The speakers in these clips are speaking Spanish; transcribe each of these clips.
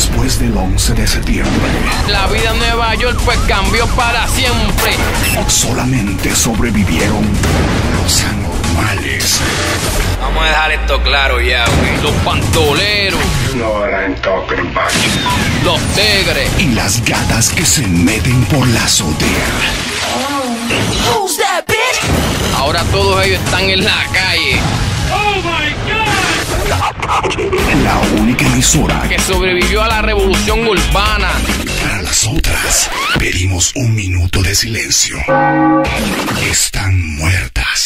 después del 11 de septiembre. La vida en Nueva York pues cambió para siempre. Solamente sobrevivieron los anormales. Vamos a dejar esto claro ya, güey. Los pantoleros. You know what I'm talking about. Los tigres. Y las gatas que se meten por la azotea. Who's that bitch? Ahora todos ellos están en la calle. Oh my God. La única emisora Que sobrevivió a la revolución urbana. para las otras. Pedimos un minuto de silencio. Están muertas.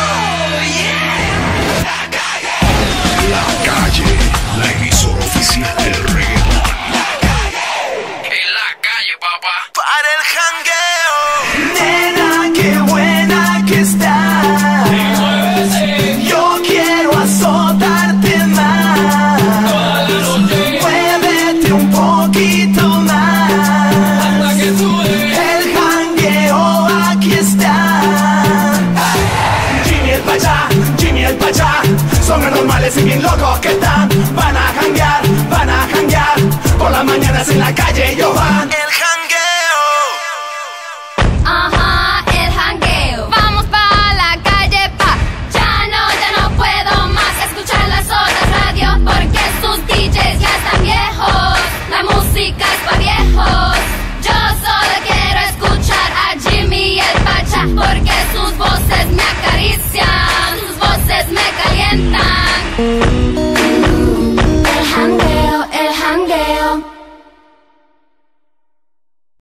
La calle, la emisora oficial del reggaetón. En la calle, papá. Para el jangueo. Nena, qué buena que estás. Yo quiero azotarte más. Muévete un poquito más. El jangueo aquí está. Jimmy el Pachá. Son anormales y bien locos que están. Van a janguear. Por las mañanas en la calle ellos van. El jangueo. Ajá, el jangueo. Vamos pa' la calle pa. Ya no puedo más escuchar las otras radios porque sus DJs ya están viejos. La música es pa' viejos. Yo solo quiero escuchar a Jimmy y el Pacha porque sus voces me acarician, sus voces me calientan.